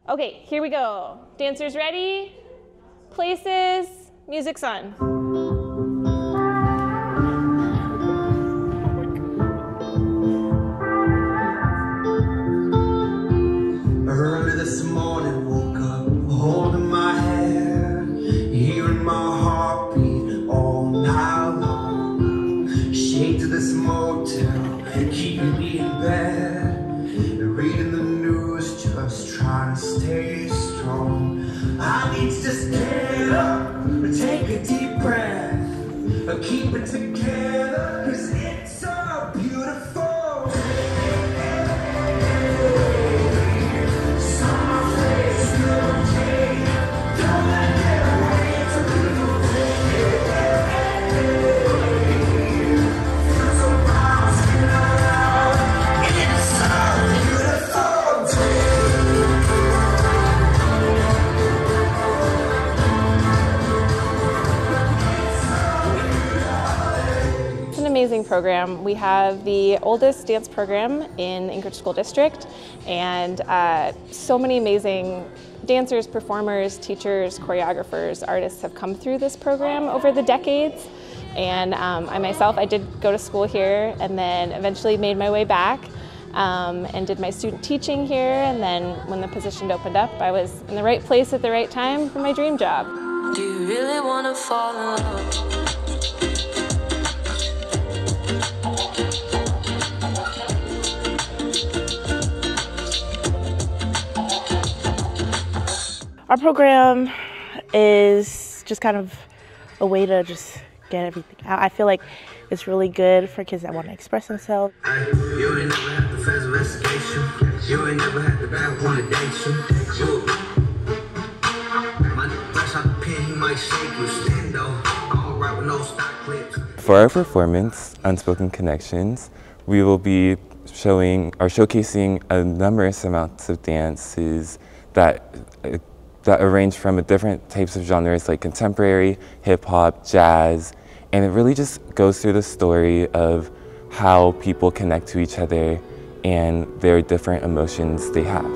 Okay, here we go. Dancers ready? Places, music's on. Early this morning, woke up holding my hair, hearing my heartbeat all night long. Shade to this motel, keeping me in bed, reading the news, just trying to stay strong. I need to just get up, take a deep breath, keep it together, 'cause it's so beautiful. Amazing program. We have the oldest dance program in Anchorage School District, and so many amazing dancers, performers, teachers, choreographers, artists have come through this program over the decades. And I myself, I did go to school here and then eventually made my way back and did my student teaching here, and then when the position opened up, I was in the right place at the right time for my dream job. Do you really want to fall in love? Our program is just kind of a way to just get everything out. I feel like it's really good for kids that want to express themselves. You ain't never had the first investigation. You ain't never had the bad one to date you. My fresh out the pen, he might shake you. Stand though, I don't ride with no stock clips. For our performance, Unspoken Connections, we will be showcasing a numerous amounts of dances that range from different types of genres like contemporary, hip-hop, jazz, and it really just goes through the story of how people connect to each other and their different emotions they have.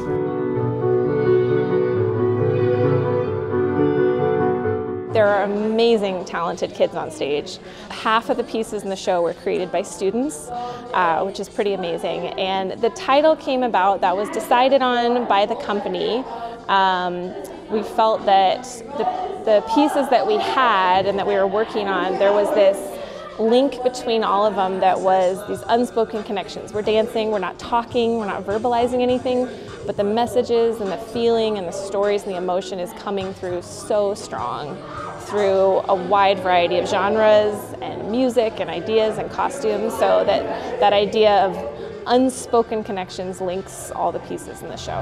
There are amazing, talented kids on stage. Half of the pieces in the show were created by students, which is pretty amazing. And the title came about, that was decided on by the company. We felt that the pieces that we had and that we were working on, there was this link between all of them that was these unspoken connections. We're dancing, we're not talking, we're not verbalizing anything, but the messages and the feeling and the stories and the emotion is coming through so strong through a wide variety of genres and music and ideas and costumes, so that idea of unspoken connections links all the pieces in the show.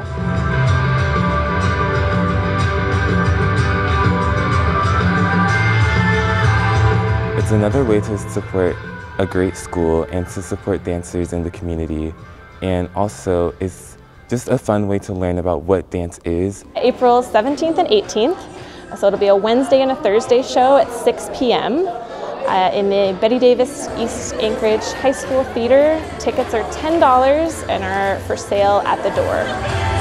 It's another way to support a great school and to support dancers in the community, and also it's just a fun way to learn about what dance is. April 17th and 18th, so it'll be a Wednesday and a Thursday show at 6 p.m. In the Betty Davis East Anchorage High School Theater. Tickets are $10 and are for sale at the door.